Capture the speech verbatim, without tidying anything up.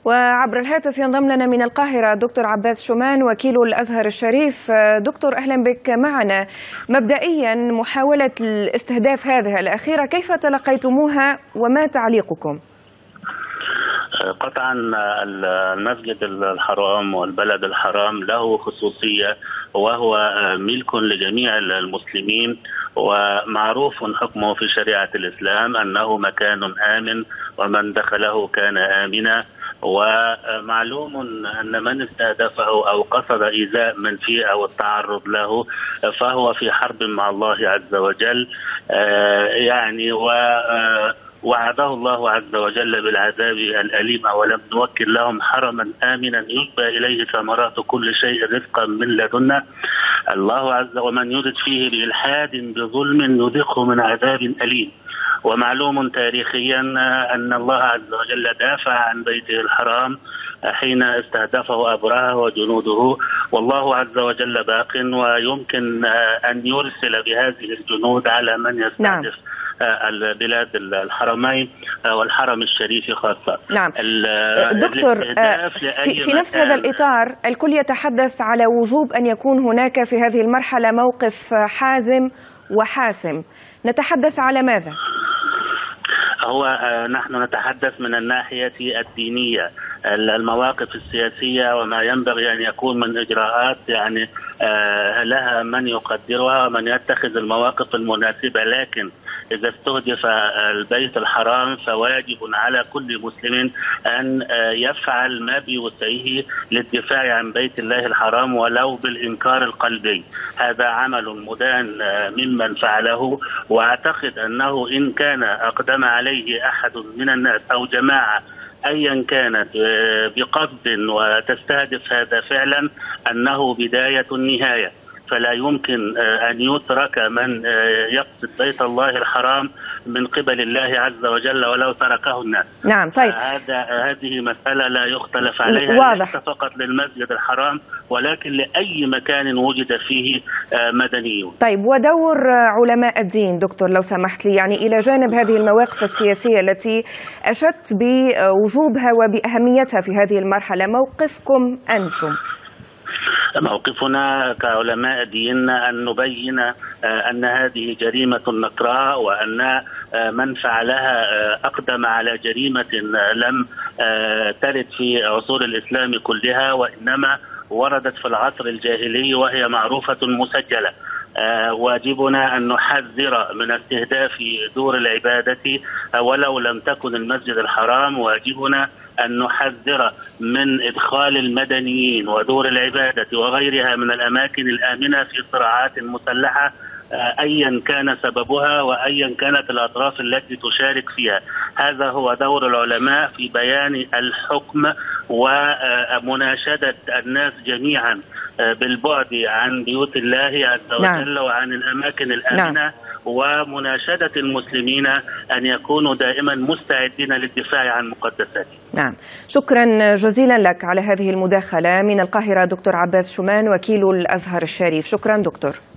وعبر الهاتف ينضم لنا من القاهرة دكتور عباس شومان وكيل الأزهر الشريف. دكتور أهلا بك معنا. مبدئيا محاولة الاستهداف هذه الأخيرة كيف تلقيتموها وما تعليقكم؟ قطعا المسجد الحرام والبلد الحرام له خصوصية وهو ملك لجميع المسلمين، ومعروف حكمه في شريعة الإسلام أنه مكان آمن ومن دخله كان آمنا، ومعلوم أن من استهدفه أو قصد إيذاء من فيه أو التعرض له فهو في حرب مع الله عز وجل. يعني و وعده الله عز وجل بالعذاب الأليم: ولم نوكل لهم حرما آمنا يجبى إليه ثمرات كل شيء رزقا من لدنا. الله عز ومن يرد فيه بإلحاد بظلم يذقه من عذاب أليم. ومعلوم تاريخيا أن الله عز وجل دافع عن بيته الحرام حين استهدفه أبرهة وجنوده، والله عز وجل باق ويمكن أن يرسل بهذه الجنود على من يستهدف نعم. البلاد الحرمين والحرم الشريف خاصة. نعم دكتور، في, في نفس هذا الإطار الكل يتحدث على وجوب أن يكون هناك في هذه المرحلة موقف حازم وحاسم، نتحدث على ماذا؟ هو نحن نتحدث من الناحية الدينية، المواقف السياسية وما ينبغي أن يكون من إجراءات يعني لها من يقدرها ومن يتخذ المواقف المناسبة، لكن إذا استهدف البيت الحرام فواجب على كل مسلم أن يفعل ما بوسعه للدفاع عن بيت الله الحرام ولو بالإنكار القلبي. هذا عمل مدان ممن فعله، وأعتقد أنه إن كان أقدم عليه أحد من الناس أو جماعة أيا كانت بقصد وتستهدف هذا فعلا أنه بداية النهاية، فلا يمكن أن يترك من يقصد بيت الله الحرام من قبل الله عز وجل ولو تركه الناس. نعم طيب، هذا هذه مسألة لا يختلف عليها، ليس فقط للمسجد الحرام ولكن لأي مكان وجد فيه مدنيون. طيب، ودور علماء الدين دكتور لو سمحت لي، يعني إلى جانب هذه المواقف السياسية التي أشدت بوجوبها وبأهميتها في هذه المرحلة، موقفكم أنتم؟ موقفنا كعلماء دين أن نبين أن هذه جريمة نكراء، وأن من فعلها أقدم على جريمة لم ترد في عصور الإسلام كلها، وإنما وردت في العصر الجاهلي وهي معروفة مسجلة. واجبنا أن نحذر من استهداف دور العبادة ولو لم تكن المسجد الحرام، واجبنا أن نحذر من إدخال المدنيين ودور العبادة وغيرها من الأماكن الآمنة في صراعات مسلحة أيا كان سببها وأيا كانت الأطراف التي تشارك فيها. هذا هو دور العلماء في بيان الحكم ومناشدة الناس جميعا بالبعد عن بيوت الله عز وجل نعم. وعن الأماكن الآمنة نعم. ومناشدة المسلمين أن يكونوا دائما مستعدين للدفاع عن مقدساتهم. نعم، شكرا جزيلا لك على هذه المداخلة من القاهرة دكتور عباس شومان وكيل الأزهر الشريف. شكرا دكتور.